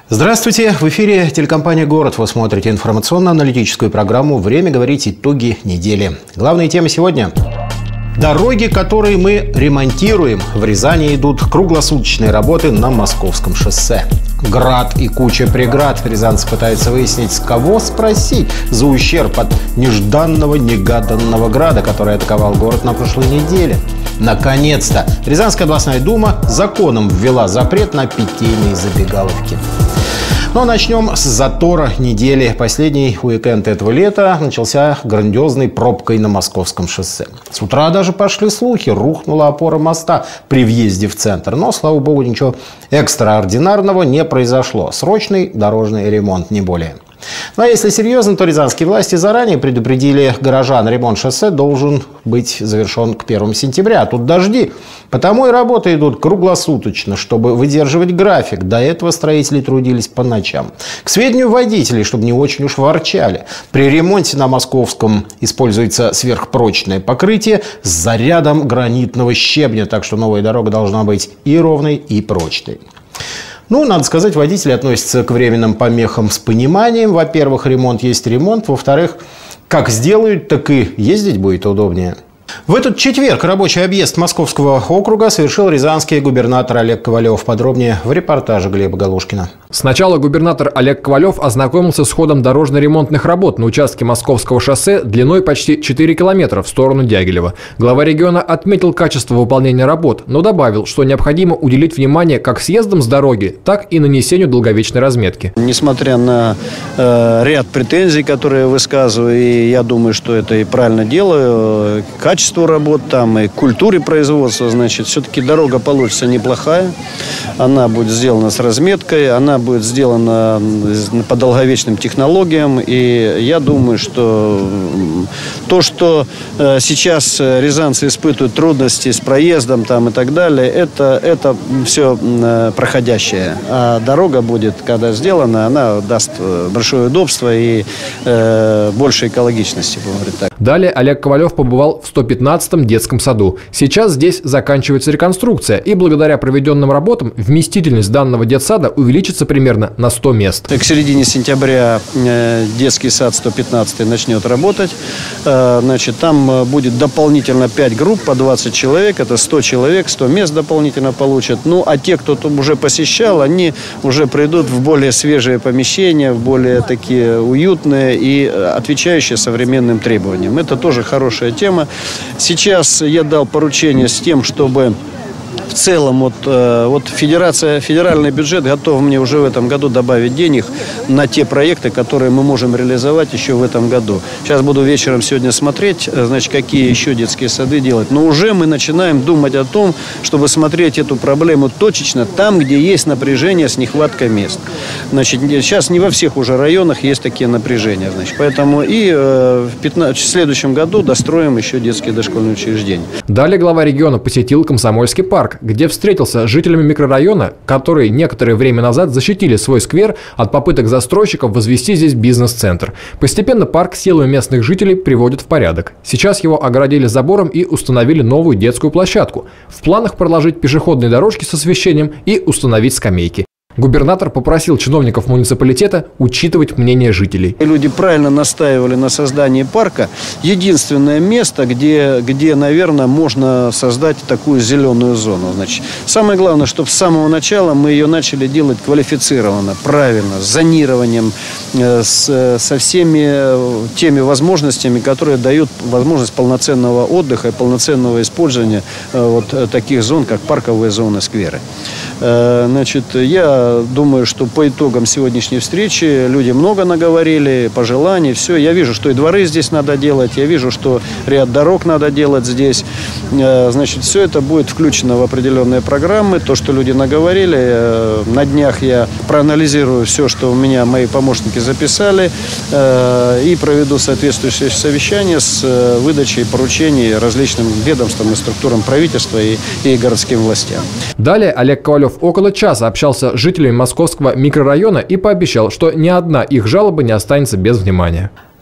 Здравствуйте! В эфире телекомпания «Город». Вы смотрите информационно-аналитическую программу «Время говорить. Итоги недели». Главные темы сегодня. Дороги, которые мы ремонтируем. В Рязани идут круглосуточные работы на Московском шоссе. Град и куча преград. Рязанцы пытаются выяснить, с кого спросить за ущерб от нежданного, негаданного града, который атаковал город на прошлой неделе. Наконец-то! Рязанская областная дума законом ввела запрет на питейные забегаловки. Но начнем с затора недели. Последний уикенд этого лета начался грандиозной пробкой на Московском шоссе. С утра даже пошли слухи, рухнула опора моста при въезде в центр. Но, слава богу, ничего экстраординарного не произошло. Срочный дорожный ремонт, не более. Ну а если серьезно, то рязанские власти заранее предупредили горожан, ремонт шоссе должен быть завершен к 1 сентября. А тут дожди. Потому и работы идут круглосуточно, чтобы выдерживать график. До этого строители трудились по ночам. К сведению водителей, чтобы не очень уж ворчали. При ремонте на Московском используется сверхпрочное покрытие с зарядом гранитного щебня. Так что новая дорога должна быть и ровной, и прочной. Ну, надо сказать, водители относятся к временным помехам с пониманием. Во-первых, ремонт есть ремонт. Во-вторых, как сделают, так и ездить будет удобнее. В этот четверг рабочий объезд Московского округа совершил рязанский губернатор Олег Ковалев. Подробнее в репортаже Глеба Галушкина. Сначала губернатор Олег Ковалев ознакомился с ходом дорожно-ремонтных работ на участке Московского шоссе длиной почти 4 километра в сторону Дягилева. Глава региона отметил качество выполнения работ, но добавил, что необходимо уделить внимание как съездам с дороги, так и нанесению долговечной разметки. Несмотря на ряд претензий, которые я высказываю, и я думаю, что это и правильно делаю, качеству работ там и культуре производства, значит, все-таки дорога получится неплохая. Она будет сделана с разметкой, она будет сделана по долговечным технологиям. И я думаю, что то, что сейчас рязанцы испытывают трудности с проездом там и так далее, это все проходящее. А дорога будет, когда сделана, она даст большое удобство и больше экологичности, будем говорить так. Далее Олег Ковалев побывал в 115-м детском саду. Сейчас здесь заканчивается реконструкция, и благодаря проведенным работам вместительность данного детсада увеличится примерно на 100 мест. К середине сентября детский сад 115 начнет работать. Значит, там будет дополнительно 5 групп по 20 человек. Это 100 человек, 100 мест дополнительно получат. Ну, а те, кто там уже посещал, они уже придут в более свежие помещения, в более такие уютные и отвечающие современным требованиям. Это тоже хорошая тема. Сейчас я дал поручение с тем, чтобы в целом федеральный бюджет готов мне уже в этом году добавить денег на те проекты, которые мы можем реализовать еще в этом году. Сейчас буду вечером сегодня смотреть, значит, какие еще детские сады делать. Но уже мы начинаем думать о том, чтобы смотреть эту проблему точечно там, где есть напряжение с нехваткой мест. Значит, сейчас не во всех уже районах есть такие напряжения. Значит, поэтому и в следующем году достроим еще детские дошкольные учреждения. Далее глава региона посетил Комсомольский парк, где встретился с жителями микрорайона, которые некоторое время назад защитили свой сквер от попыток застройщиков возвести здесь бизнес-центр. Постепенно парк силами местных жителей приводят в порядок. Сейчас его огородили забором и установили новую детскую площадку. В планах проложить пешеходные дорожки с освещением и установить скамейки. Губернатор попросил чиновников муниципалитета учитывать мнение жителей. Люди правильно настаивали на создании парка. Единственное место, где, наверное, можно создать такую зеленую зону. Значит, самое главное, чтобы с самого начала мы ее начали делать квалифицированно, правильно, с зонированием, со всеми теми возможностями, которые дают возможность полноценного отдыха и полноценного использования вот таких зон, как парковые зоны, скверы. Значит, я думаю, что по итогам сегодняшней встречи люди много наговорили, пожеланий, все. Я вижу, что и дворы здесь надо делать, я вижу, что ряд дорог надо делать здесь. Значит, все это будет включено в определенные программы. То, что люди наговорили, на днях я проанализирую все, что у меня мои помощники записали, и проведу соответствующее совещание с выдачей поручений различным ведомствам и структурам правительства и городским властям. Далее Олег Ковалев около часа общался с жителями Московского микрорайона и пообещал, что ни одна их жалоба не останется без внимания.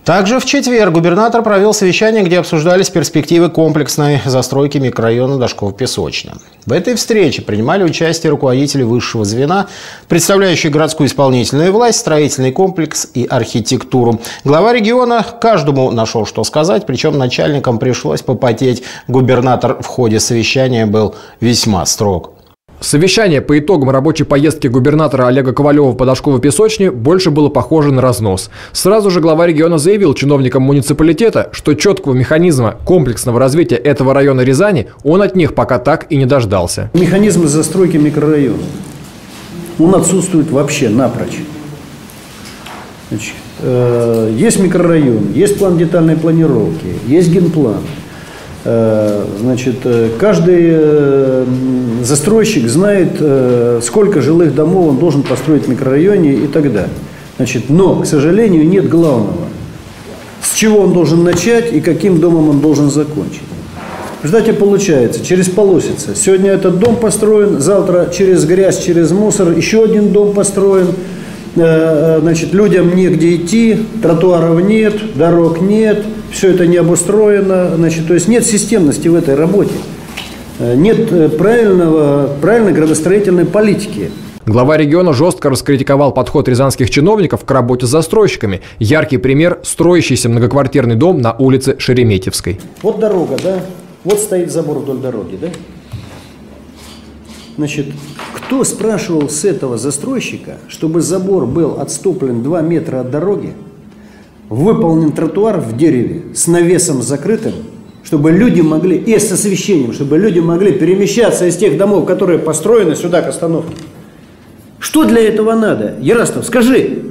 Также в четверг губернатор провел совещание, где обсуждались перспективы комплексной застройки микрорайона Дашков-Песочная. В этой встрече принимали участие руководители высшего звена, представляющие городскую исполнительную власть, строительный комплекс и архитектуру. Глава региона каждому нашел, что сказать, причем начальникам пришлось попотеть. Губернатор в ходе совещания был весьма строг. Совещание по итогам рабочей поездки губернатора Олега Ковалева по Дашково-Песочне больше было похоже на разнос. Сразу же глава региона заявил чиновникам муниципалитета, что четкого механизма комплексного развития этого района Рязани он от них пока так и не дождался. Механизм застройки микрорайона, он отсутствует вообще напрочь. Значит, есть микрорайон, есть план детальной планировки, есть генплан. Значит, каждый застройщик знает, сколько жилых домов он должен построить в микрорайоне и так далее. Значит, но, к сожалению, нет главного. С чего он должен начать и каким домом он должен закончить. В результате получается, через полосица. Сегодня этот дом построен, завтра через грязь, через мусор еще один дом построен. Значит, людям негде идти, тротуаров нет, дорог нет, все это не обустроено. Значит, то есть нет системности в этой работе, нет правильной градостроительной политики. Глава региона жестко раскритиковал подход рязанских чиновников к работе с застройщиками. Яркий пример – строящийся многоквартирный дом на улице Шереметьевской. Вот дорога, да? Вот стоит забор вдоль дороги, да? Значит, кто спрашивал с этого застройщика, чтобы забор был отстоплен 2 метра от дороги, выполнен тротуар в дереве с навесом закрытым, чтобы люди могли, и с освещением, чтобы люди могли перемещаться из тех домов, которые построены сюда к остановке? Что для этого надо? Ярастов, скажи.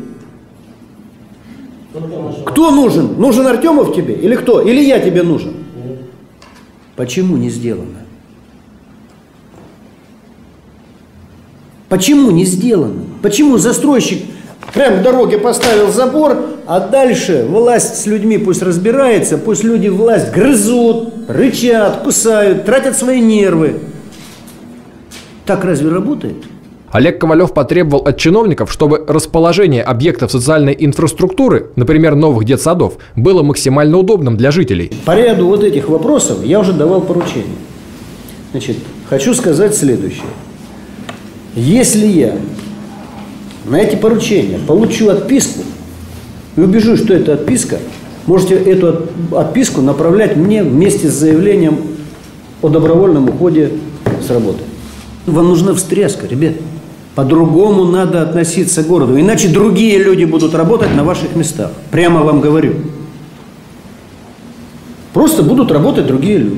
Кто нужен? Нужен Артемов тебе? Или кто? Или я тебе нужен? Почему не сделано? Почему не сделано? Почему застройщик прямо к дороге поставил забор, а дальше власть с людьми пусть разбирается, пусть люди власть грызут, рычат, кусают, тратят свои нервы. Так разве работает? Олег Ковалев потребовал от чиновников, чтобы расположение объектов социальной инфраструктуры, например, новых детсадов, было максимально удобным для жителей. По ряду вот этих вопросов я уже давал поручения. Значит, хочу сказать следующее. Если я на эти поручения получу отписку и убежу, что это отписка, можете эту отписку направлять мне вместе с заявлением о добровольном уходе с работы. Вам нужна встряска, ребят. По-другому надо относиться к городу, иначе другие люди будут работать на ваших местах. Прямо вам говорю. Просто будут работать другие люди,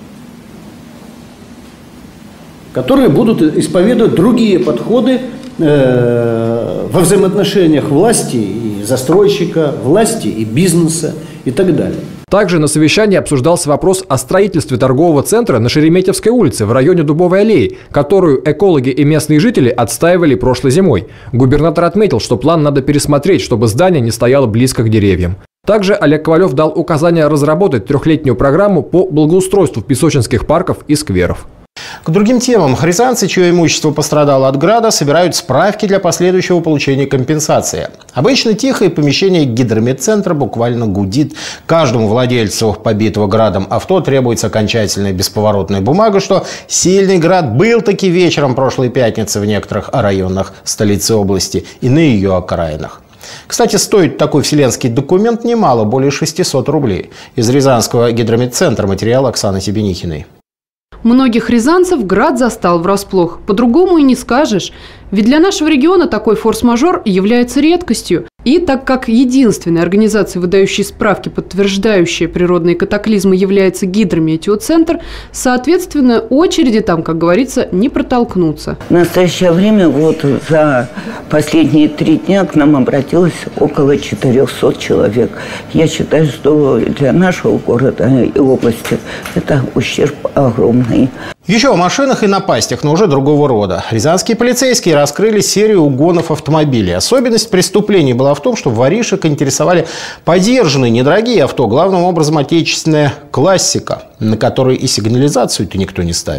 которые будут исповедовать другие подходы во взаимоотношениях власти и застройщика, власти и бизнеса и так далее. Также на совещании обсуждался вопрос о строительстве торгового центра на Шереметьевской улице в районе Дубовой аллеи, которую экологи и местные жители отстаивали прошлой зимой. Губернатор отметил, что план надо пересмотреть, чтобы здание не стояло близко к деревьям. Также Олег Ковалев дал указание разработать 3-летнюю программу по благоустройству песочинских парков и скверов. К другим темам. Рязанцы, чье имущество пострадало от града, собирают справки для последующего получения компенсации. Обычно тихое помещение гидромедцентра буквально гудит. Каждому владельцу побитого градом авто требуется окончательная бесповоротная бумага, что сильный град был таки вечером прошлой пятницы в некоторых районах столицы области и на ее окраинах. Кстати, стоит такой вселенский документ немало, более 600 рублей. Из Рязанского гидромедцентра материал Оксаны Себенихиной. Многих рязанцев град застал врасплох. По-другому и не скажешь. Ведь для нашего региона такой форс-мажор является редкостью. И так как единственной организацией, выдающей справки, подтверждающие природные катаклизмы, является гидрометеоцентр, соответственно, очереди там, как говорится, не протолкнуться. В настоящее время вот за последние 3 дня к нам обратилось около 400 человек. Я считаю, что для нашего города и области это ущерб огромный. Еще о машинах и напастях, но уже другого рода. Рязанские полицейские раскрыли серию угонов автомобилей. Особенность преступлений была в том, что воришек интересовали подержанные недорогие авто, главным образом отечественная классика, на которой и сигнализацию-то никто не ставил.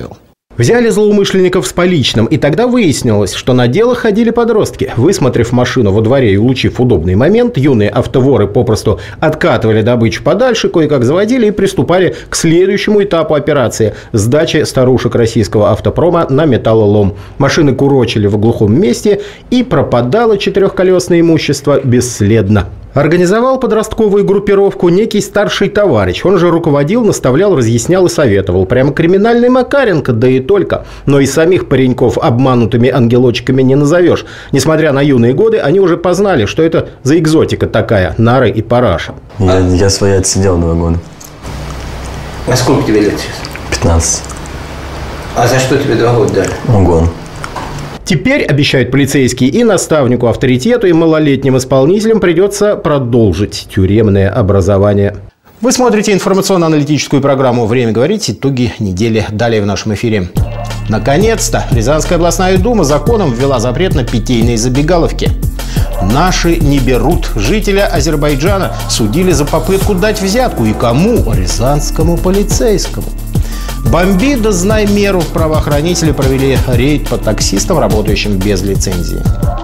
Взяли злоумышленников с поличным, и тогда выяснилось, что на дело ходили подростки. Высмотрев машину во дворе и улучив удобный момент, юные автоворы попросту откатывали добычу подальше, кое-как заводили и приступали к следующему этапу операции – сдаче старушек российского автопрома на металлолом. Машины курочили в глухом месте, и пропадало четырехколесное имущество бесследно. Организовал подростковую группировку некий старший товарищ. Он же руководил, наставлял, разъяснял и советовал. Прямо криминальный Макаренко, да и только. Но и самих пареньков обманутыми ангелочками не назовешь. Несмотря на юные годы, они уже познали, что это за экзотика такая – нары и параша. Я свои отсидел 2 года. А сколько тебе лет сейчас? 15. А за что тебе 2 года дали? Угон. Теперь, обещают полицейские, и наставнику авторитету, и малолетним исполнителям придется продолжить тюремное образование. Вы смотрите информационно-аналитическую программу «Время говорить. Итоги недели». Далее в нашем эфире. Наконец-то Рязанская областная дума законом ввела запрет на питейные забегаловки. Наши не берут. Жителя Азербайджана судили за попытку дать взятку. И кому? Рязанскому полицейскому. Бомби да знай меру. Правоохранители провели рейд по таксистам, работающим без лицензии.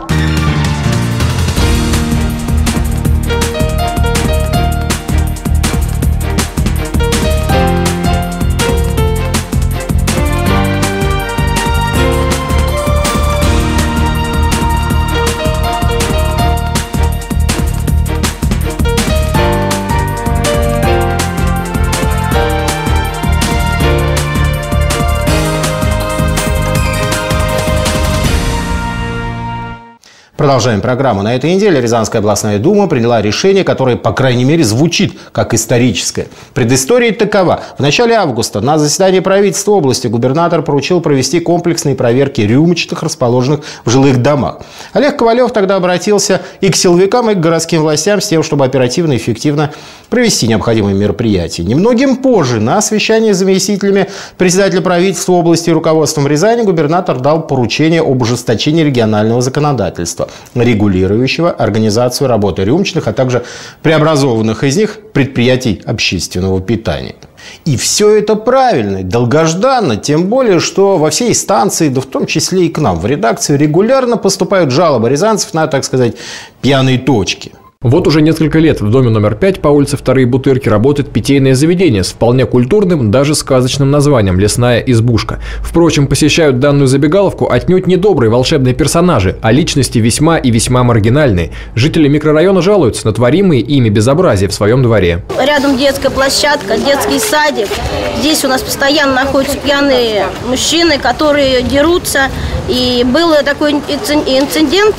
Продолжаем программу. На этой неделе Рязанская областная дума приняла решение, которое, по крайней мере, звучит как историческое. Предыстория такова. В начале августа на заседании правительства области губернатор поручил провести комплексные проверки рюмочных, расположенных в жилых домах. Олег Ковалев тогда обратился и к силовикам, и к городским властям с тем, чтобы оперативно и эффективно провести необходимые мероприятия. Немногим позже на совещании с заместителями председателя правительства области и руководством Рязани губернатор дал поручение об ужесточении регионального законодательства, регулирующего организацию работы рюмочных, а также преобразованных из них предприятий общественного питания. И все это правильно, долгожданно, тем более, что во всей станции, да в том числе и к нам в редакцию, регулярно поступают жалобы рязанцев на, так сказать, пьяные точки. Вот уже несколько лет в доме номер 5 по улице Вторые Бутырки работает питейное заведение с вполне культурным, даже сказочным названием «Лесная избушка». Впрочем, посещают данную забегаловку отнюдь не добрые волшебные персонажи, а личности весьма и весьма маргинальные. Жители микрорайона жалуются на творимые ими безобразия в своем дворе. Рядом детская площадка, детский садик. Здесь у нас постоянно находятся пьяные мужчины, которые дерутся. И был такой инцидент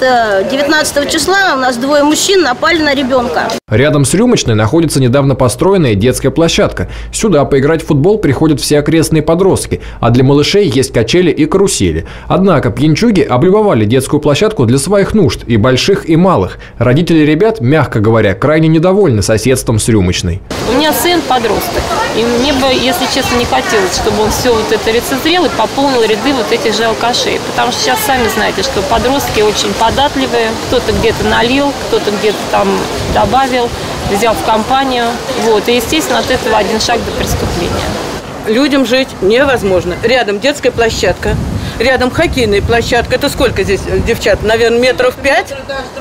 19 числа, у нас 2 мужчин напали на ребенка. Рядом с рюмочной находится недавно построенная детская площадка. Сюда поиграть в футбол приходят все окрестные подростки, а для малышей есть качели и карусели. Однако пьянчуги облюбовали детскую площадку для своих нужд, и больших, и малых. Родители ребят, мягко говоря, крайне недовольны соседством с рюмочной. У меня сын подросток, и мне бы, если честно, не хотелось, чтобы он все вот это лицезрел и пополнил ряды вот этих же алкашей. Потому что сейчас сами знаете, что подростки очень податливые. Кто-то где-то налил, кто-то где-то там добавил, взял в компанию. Вот. И, естественно, от этого один шаг до преступления. Людям жить невозможно. Рядом детская площадка, рядом хоккейная площадка. Это сколько здесь, девчат? Наверное, метров 5?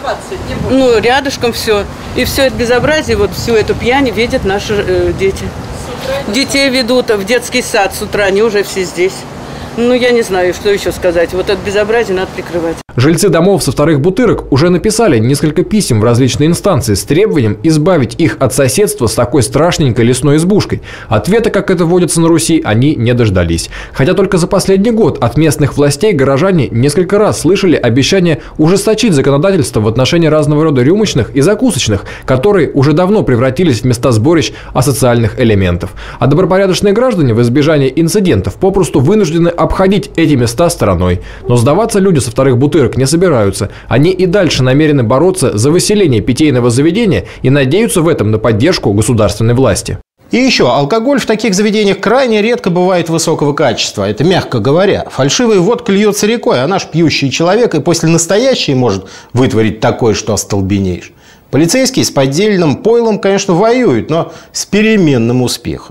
Ну, рядышком все. И все это безобразие, вот всю эту пьянь видят наши дети. Детей ведут в детский сад с утра, они уже все здесь. Ну, я не знаю, что еще сказать. Вот это безобразие надо прикрывать. Жильцы домов со Вторых Бутырок уже написали несколько писем в различные инстанции с требованием избавить их от соседства с такой страшненькой лесной избушкой. Ответа, как это водится на Руси, они не дождались. Хотя только за последний год от местных властей горожане несколько раз слышали обещание ужесточить законодательство в отношении разного рода рюмочных и закусочных, которые уже давно превратились в места сборищ асоциальных элементов. А добропорядочные граждане в избежание инцидентов попросту вынуждены обходить эти места стороной. Но сдаваться люди со Вторых Бутырок не собираются. Они и дальше намерены бороться за выселение питейного заведения и надеются в этом на поддержку государственной власти. И еще, алкоголь в таких заведениях крайне редко бывает высокого качества. Это мягко говоря. Фальшивая водка льется рекой, а наш пьющий человек и после настоящей может вытворить такое, что остолбенеешь. Полицейские с поддельным пойлом, конечно, воюют, но с переменным успехом.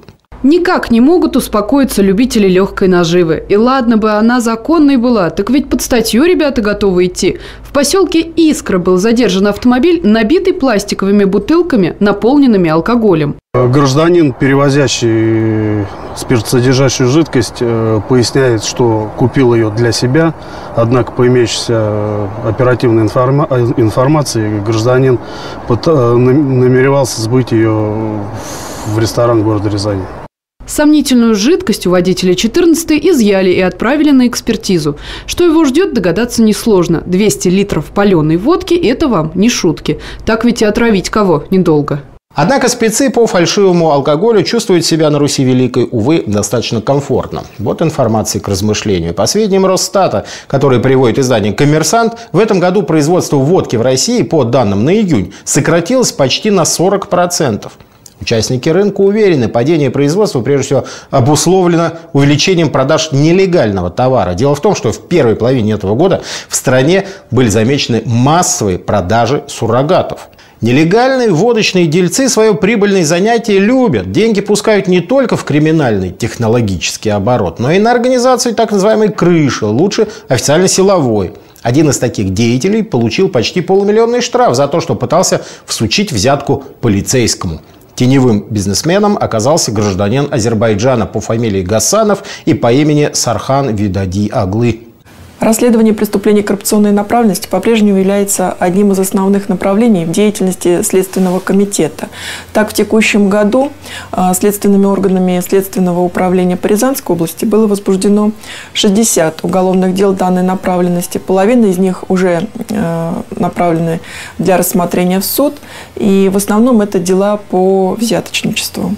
Никак не могут успокоиться любители легкой наживы. И ладно бы она законной была, так ведь под статью ребята готовы идти. В поселке Искра был задержан автомобиль, набитый пластиковыми бутылками, наполненными алкоголем. Гражданин, перевозящий спиртсодержащую жидкость, поясняет, что купил ее для себя, однако по имеющейся оперативной информации гражданин намеревался сбыть ее в ресторан города Рязани. Сомнительную жидкость у водителя 14-й изъяли и отправили на экспертизу. Что его ждет, догадаться несложно. 200 литров паленой водки – это вам не шутки. Так ведь и отравить кого недолго. Однако спецы по фальшивому алкоголю чувствуют себя на Руси Великой, увы, достаточно комфортно. Вот информация к размышлению. По сведениям Росстата, который приводит издание «Коммерсант», в этом году производство водки в России, по данным на июнь, сократилось почти на 40%. Участники рынка уверены, падение производства прежде всего обусловлено увеличением продаж нелегального товара. Дело в том, что в первой половине этого года в стране были замечены массовые продажи суррогатов. Нелегальные водочные дельцы свое прибыльное занятие любят. Деньги пускают не только в криминальный технологический оборот, но и на организацию так называемой крыши, лучше официально силовой. Один из таких деятелей получил почти полумиллионный штраф за то, что пытался всучить взятку полицейскому. Теневым бизнесменом оказался гражданин Азербайджана по фамилии Гасанов и по имени Сархан Видади Аглы. Расследование преступлений коррупционной направленности по-прежнему является одним из основных направлений в деятельности Следственного комитета. Так, в текущем году следственными органами Следственного управления по Рязанской области было возбуждено 60 уголовных дел данной направленности. Половина из них уже направлены для рассмотрения в суд, и в основном это дела по взяточничеству.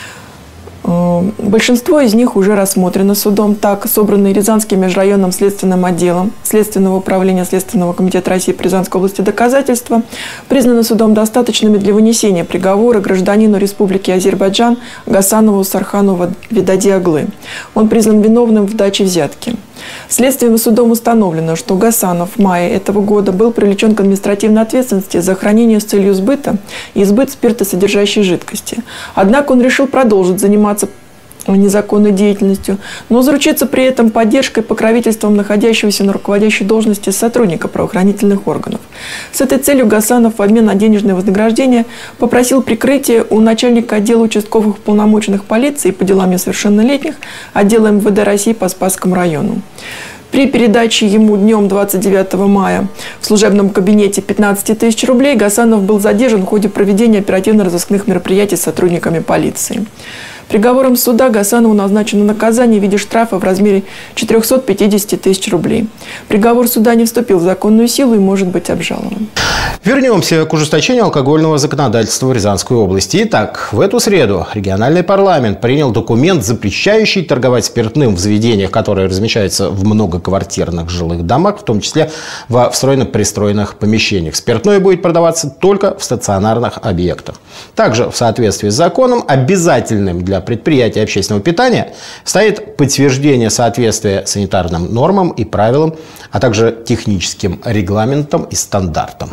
Большинство из них уже рассмотрено судом. Так, собранные Рязанским межрайонным следственным отделом Следственного управления Следственного комитета России по Рязанской области доказательства признаны судом достаточными для вынесения приговора гражданину Республики Азербайджан Гасанову Сархану Видади Аглы. Он признан виновным в даче взятки. Следствием и судом установлено, что Гасанов в мае этого года был привлечен к административной ответственности за хранение с целью сбыта и сбыт спиртосодержащей жидкости. Однако он решил продолжить заниматься незаконной деятельностью, но заручиться при этом поддержкой и покровительством находящегося на руководящей должности сотрудника правоохранительных органов. С этой целью Гасанов в обмен на денежное вознаграждение попросил прикрытие у начальника отдела участковых уполномоченных полиции по делам несовершеннолетних отдела МВД России по Спасскому району. При передаче ему днем 29 мая в служебном кабинете 15 тысяч рублей Гасанов был задержан в ходе проведения оперативно-розыскных мероприятий с сотрудниками полиции. Приговором суда Гасанову назначено наказание в виде штрафа в размере 450 тысяч рублей. Приговор суда не вступил в законную силу и может быть обжалован. Вернемся к ужесточению алкогольного законодательства в Рязанской области. Итак, в эту среду региональный парламент принял документ, запрещающий торговать спиртным в заведениях, которые размещаются в многоквартирных жилых домах, в том числе во встроенно-пристроенных помещениях. Спиртное будет продаваться только в стационарных объектах. Также в соответствии с законом обязательным для предприятий общественного питания стоит подтверждение соответствия санитарным нормам и правилам, а также техническим регламентам и стандартам.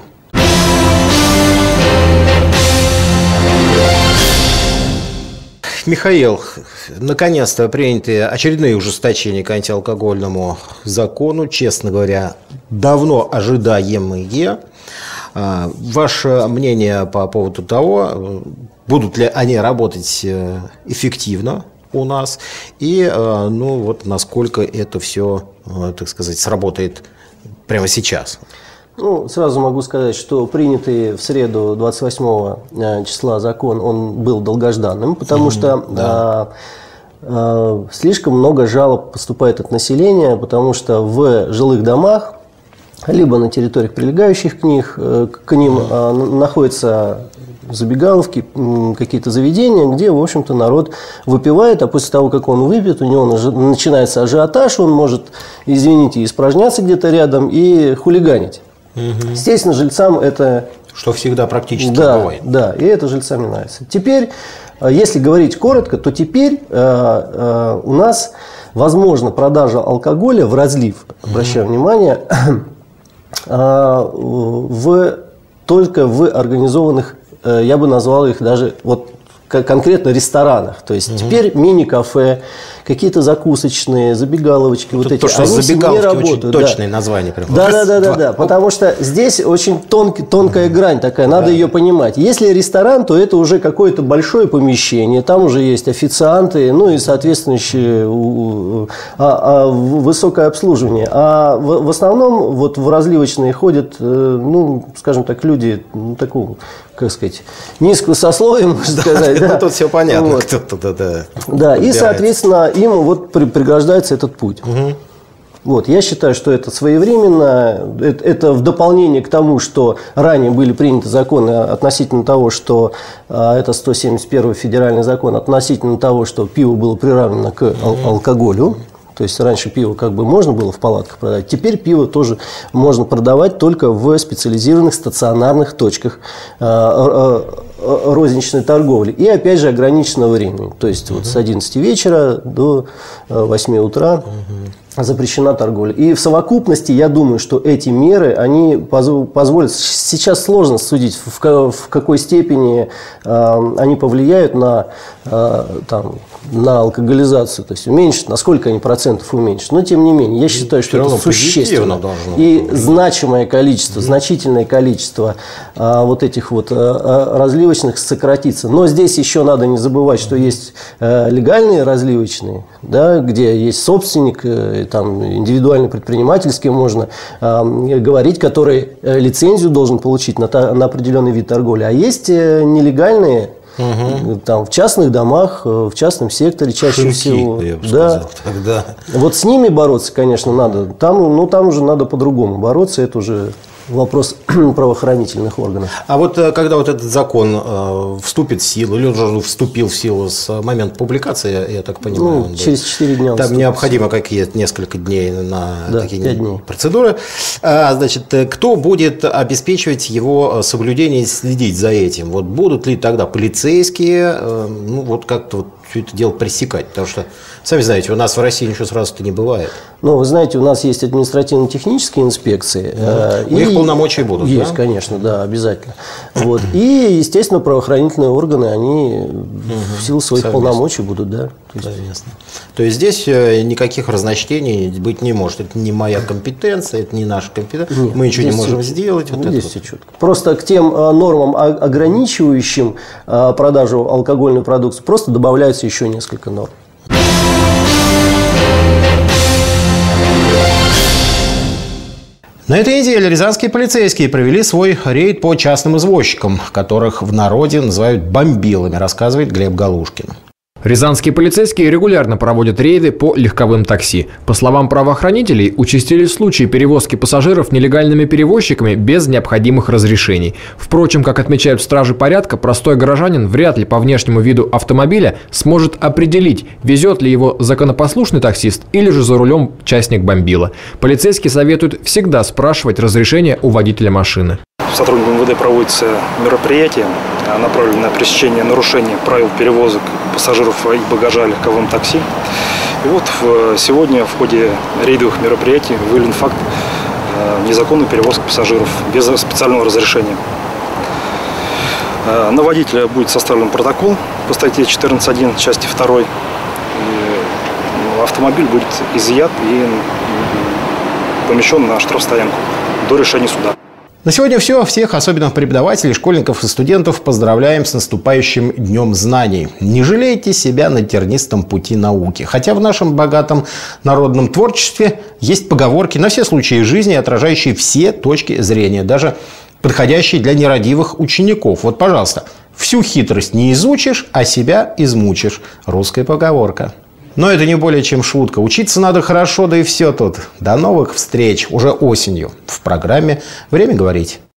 Михаил, наконец-то приняты очередные ужесточения к антиалкогольному закону, честно говоря, давно ожидаемые. Ваше мнение по поводу того, будут ли они работать эффективно у нас и насколько это все, так сказать, сработает прямо сейчас? Сразу могу сказать, что принятый в среду 28 числа закон, он был долгожданным, потому что слишком много жалоб поступает от населения, потому что в жилых домах, либо на территориях, прилегающих к ним, находятся забегаловки, какие-то заведения, где, в общем-то, народ выпивает, а после того, как он выпьет, у него начинается ажиотаж, он может, извините, испражняться где-то рядом и хулиганить. Естественно, жильцам это... Что всегда практически бывает. Да, и это жильцам не нравится. Теперь, если говорить коротко, то теперь у нас возможна продажа алкоголя в разлив, обращаю внимание, только в организованных, я бы назвал их даже, конкретно ресторанах. То есть теперь мини-кафе, какие-то закусочные, забегаловочки, вот эти, что они не работают. Очень точное название. Прям. Да, потому что здесь очень тонкая грань такая, надо ее понимать. Если ресторан, то это уже какое-то большое помещение, там уже есть официанты, ну и соответствующее высокое обслуживание. А в основном вот в разливочные ходят, ну, скажем так, люди такого, как сказать, низкого сословия, можно сказать. Ну, тут все понятно, кто-то, да, и, соответственно, им вот преграждается этот путь. Вот, я считаю, что это своевременно, это в дополнение к тому, что ранее были приняты законы относительно того, что это 171 федеральный закон, относительно того, что пиво было приравнено к алкоголю. То есть раньше пиво как бы можно было в палатках продать, теперь пиво тоже можно продавать только в специализированных стационарных точках розничной торговли. И опять же ограниченного времени. То есть вот с 11 вечера до 8 утра запрещена торговля. И в совокупности, я думаю, что эти меры, они позволят, сейчас сложно судить, в какой степени они повлияют на алкоголизацию, то есть уменьшить, насколько они процентов уменьшат. Но тем не менее, я считаю, что это существенно. И значимое количество, значительное количество вот этих вот разливочных сократится. Но здесь еще надо не забывать, что есть легальные разливочные, да, где есть собственник, там индивидуальный предприниматель, с кем можно говорить, который лицензию должен получить на определенный вид торговли. А есть нелегальные, там, в частных домах, в частном секторе чаще всего. Я бы сказал, тогда. Вот с ними бороться, конечно, надо. Там уже надо по-другому бороться. Это уже вопрос правоохранительных органов. А вот когда вот этот закон вступит в силу, или уже вступил в силу с момента публикации, я так понимаю? Ну, через 4 дня. Там необходимо какие-то несколько дней на такие процедуры. Значит, кто будет обеспечивать его соблюдение и следить за этим? Вот будут ли тогда полицейские, ну, вот как-то вот все это дело пресекать? Потому что, сами знаете, у нас в России ничего сразу-то не бывает. Ну, вы знаете, у нас есть административно-технические инспекции. У них полномочия будут, есть, конечно, да, обязательно. Вот. И, естественно, правоохранительные органы, они в силу своих полномочий будут, да. То есть здесь никаких разночтений быть не может. Это не моя компетенция, это не наша компетенция. Нет, мы ничего не можем сделать. Вот здесь все четко. Просто к тем нормам, ограничивающим продажу алкогольной продукции, просто добавляются еще несколько норм. На этой неделе рязанские полицейские провели свой рейд по частным извозчикам, которых в народе называют бомбилами, рассказывает Глеб Галушкин. Рязанские полицейские регулярно проводят рейды по легковым такси. По словам правоохранителей, участились случаи перевозки пассажиров нелегальными перевозчиками без необходимых разрешений. Впрочем, как отмечают стражи порядка, простой горожанин вряд ли по внешнему виду автомобиля сможет определить, везет ли его законопослушный таксист или же за рулем частник бомбила. Полицейские советуют всегда спрашивать разрешение у водителя машины. Сотрудниками МВД проводится мероприятие, направленное на пресечение нарушений правил перевозок пассажиров и багажа легковым такси. И вот сегодня в ходе рейдовых мероприятий выявлен факт незаконной перевозки пассажиров без специального разрешения. На водителя будет составлен протокол по статье 14.1 части 2. Автомобиль будет изъят и помещен на штрафстоянку до решения суда. На сегодня все. Всех, особенно преподавателей, школьников и студентов, поздравляем с наступающим Днем знаний. Не жалейте себя на тернистом пути науки. Хотя в нашем богатом народном творчестве есть поговорки на все случаи жизни, отражающие все точки зрения, даже подходящие для нерадивых учеников. Вот, пожалуйста, всю хитрость не изучишь, а себя измучишь. Русская поговорка. Но это не более чем шутка. Учиться надо хорошо, да и все тут. До новых встреч уже осенью в программе «Время говорить».